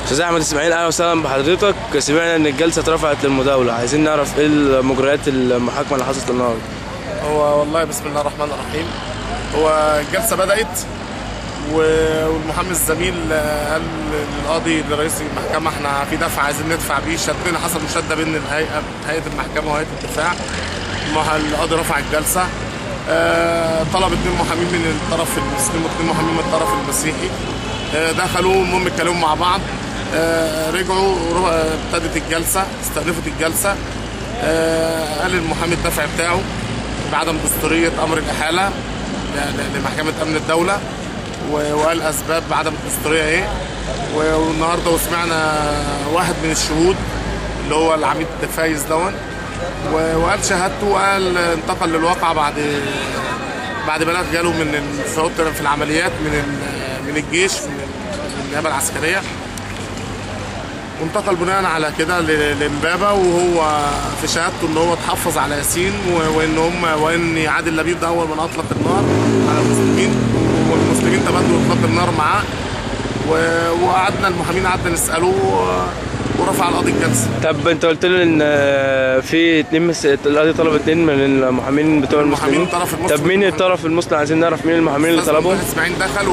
استاذ احمد اسماعيل، اهلا وسهلا بحضرتك. سمعنا ان الجلسه اترفعت للمداوله، عايزين نعرف ايه مجريات المحاكمه اللي حصلت النهارده. هو والله بسم الله الرحمن الرحيم، هو الجلسه بدات والمحامي الزميل قال للقاضي لرئيس المحكمه احنا في دفع عايزين ندفع بيه، شدنا حصل مشاده بين هيئه المحكمه وهيئه الدفاع. القاضي رفع الجلسه، طلب 2 محامين من الطرف المسلم و2 محامين من الطرف المسيحي، دخلوا المهم اتكلموا مع بعض، رجعوا ابتدت الجلسه، استأنفت الجلسه. قال المحامي الدفع بتاعه بعدم دستوريه امر الاحاله لمحكمه امن الدوله، وقال اسباب بعدم الدستوريه ايه. والنهارده وسمعنا واحد من الشهود اللي هو العميد فايز دون، وقال شهادته، وقال انتقل للواقعه بعد بلاغ جاله في العمليات من الجيش، من النيابه العسكريه، وانتقل بناء على كده لامبابه. وهو في شهادته ان هو اتحفظ على ياسين، وان عادل لبيب ده اول من اطلق النار على المسلمين، والمسلمين تبادلوا اطلاق النار معاه. وقعدنا المحامين قعدنا نساله ورفع القاضي الجلسه. طب انت قلت له ان في القاضي طلب 2 من المحامين بتوع المسلمين. الطرف المسلم. طب مين الطرف المسلم؟ عايزين نعرف مين المحامين اللي طلبهم. اسماعيل دخل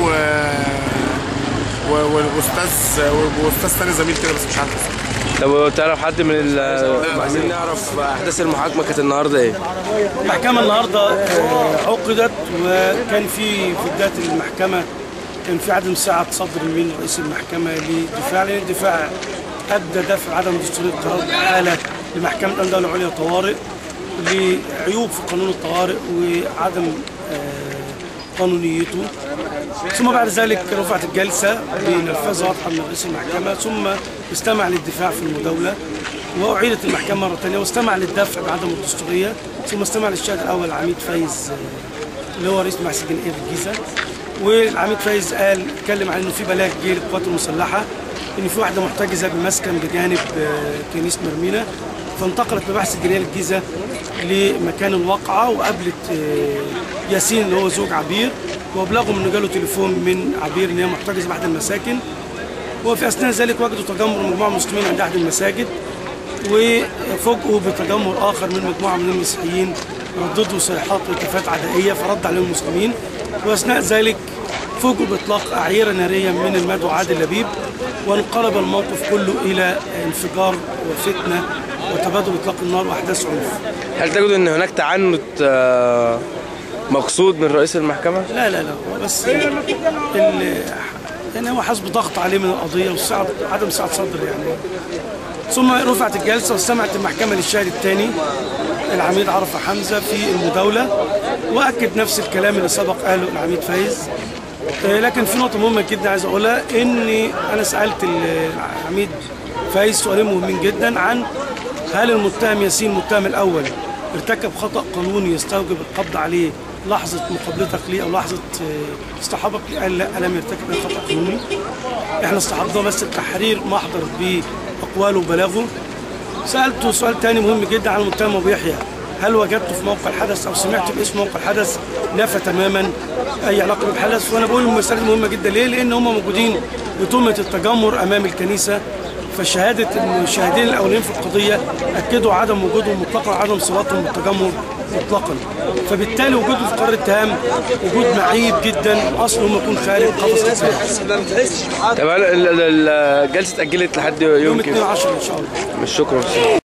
واستاذ ثاني زميل كده بس مش عارف. طب تعرف حد من عايزين نعرف احداث المحاكمه كانت النهارده ايه؟ المحكمه النهارده عقدت، وكان في بدايه المحكمه كان في عدم سعه صدر من رئيس المحكمه للدفاع، لان الدفاع ابدى دفع عدم دستوريه قرار حاله لمحكمه امن الدوله العليا طوارئ لعيوب في قانون الطوارئ وعدم قانونيته. ثم بعد ذلك رفعت الجلسه بنفاذ واضحه من رئيس المحكمه، ثم استمع للدفاع في المداوله، واعيدت المحكمه مره ثانيه واستمع للدفع بعدم الدستوريه، ثم استمع للشاهد الاول العميد فايز اللي هو رئيس مباحث الجنائيه بالجيزه. والعميد فايز اتكلم عن انه في بلاغ جه للقوات المسلحه ان في واحده محتجزه بمسكن بجانب كنيسه مرمينا، فانتقلت مباحث الجنائيه للجيزه لمكان الواقعه، وقابلت ياسين اللي هو زوج عبير، وابلغهم انه جاله تليفون من عبير ان هي محتجزه باحد المساكن. وفي اثناء ذلك وجدوا تجمهر مجموعه من المسلمين عند احد المساجد، وفوجئوا بتجمهر اخر من مجموعه من المسيحيين رددوا صيحات وهتافات عدائيه، فرد عليهم المسلمين. واثناء ذلك فوجئوا باطلاق اعيره ناريه من المدعو عادل لبيب، وانقلب الموقف كله الى انفجار وفتنه وتبادل اطلاق النار واحداث عنف. هل تجد ان هناك تعنت مقصود من رئيس المحكمه؟ لا لا لا، هو بس يعني هو حسب ضغط عليه من القضيه وعدم سعه صدر يعني. ثم رفعت الجلسه واستمعت المحكمه للشاهد الثاني العميد عرفه حمزه في المداوله، واكد نفس الكلام اللي سبق قاله العميد فايز. لكن في نقطه مهمه جدا عايز اقولها، اني انا سالت العميد فايز سؤالين مهمين جدا عن هل المتهم ياسين المتهم الاول ارتكب خطا قانوني يستوجب القبض عليه لحظه مقابلتك ليه او لحظه اصطحابك ليه؟ قال لا، لم يرتكب اي خطا قانوني. احنا اصطحبناه بس التحرير محضر باقواله وبلاغه. سالته سؤال ثاني مهم جدا عن المتهم ابو يحيى، هل وجدته في موقع الحدث او سمعت باسم موقع الحدث؟ نفى تماما اي علاقه بالحدث. وانا بقول المساله مهمه جدا ليه؟ لان هم موجودين بتهمه التجمهر امام الكنيسه، فشهاده الشاهدين الاولين في القضيه اكدوا عدم وجودهم مطلقا وعدم صلاتهم بالتجمهر مطلقا، فبالتالي وجودهم في قرار الاتهام وجود معيب جدا، واصلهم يكون خارج قفص الاتهام. طب الجلسه اتاجلت لحد يوم 2/10 ان شاء الله. مش شكرا.